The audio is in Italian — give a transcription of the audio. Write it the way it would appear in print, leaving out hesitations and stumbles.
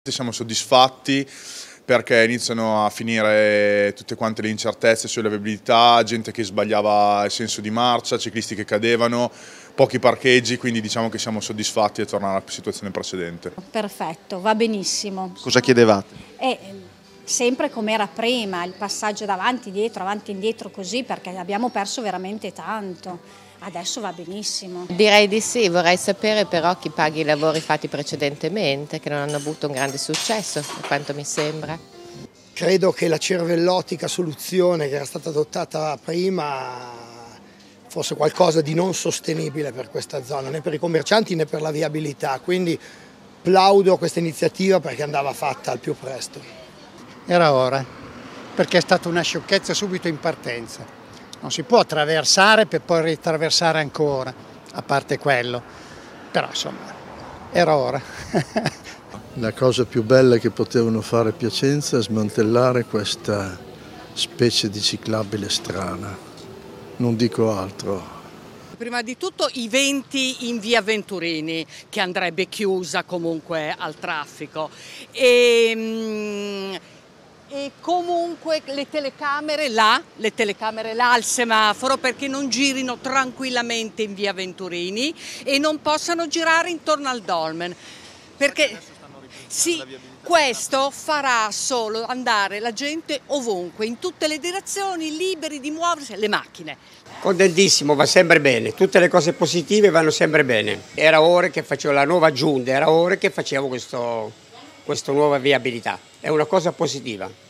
Siamo soddisfatti perché iniziano a finire tutte quante le incertezze sulla viabilità, gente che sbagliava il senso di marcia, ciclisti che cadevano, pochi parcheggi, quindi diciamo che siamo soddisfatti di tornare alla situazione precedente. Perfetto, va benissimo. Cosa chiedevate? Sempre come era prima, il passaggio davanti, indietro così, perché abbiamo perso veramente tanto. Adesso va benissimo. Direi di sì, vorrei sapere però chi paghi i lavori fatti precedentemente, che non hanno avuto un grande successo, per quanto mi sembra. Credo che la cervellotica soluzione che era stata adottata prima fosse qualcosa di non sostenibile per questa zona, né per i commercianti né per la viabilità, quindi plaudo questa iniziativa perché andava fatta al più presto. Era ora, perché è stata una sciocchezza subito in partenza. Non si può attraversare per poi riattraversare ancora, a parte quello, però insomma era ora. La cosa più bella che potevano fare a Piacenza è smantellare questa specie di ciclabile strana, non dico altro. Prima di tutto i venti in via Venturini, che andrebbe chiusa comunque al traffico, e comunque le telecamere là al semaforo, perché non girino tranquillamente in via Venturini e non possano girare intorno al dolmen, perché sì, questo farà solo andare la gente ovunque, in tutte le direzioni, liberi di muoversi, le macchine. Contentissimo, va sempre bene, tutte le cose positive vanno sempre bene. Era ora che facevo la nuova giunta, era ora che facevo questa nuova viabilità, è una cosa positiva.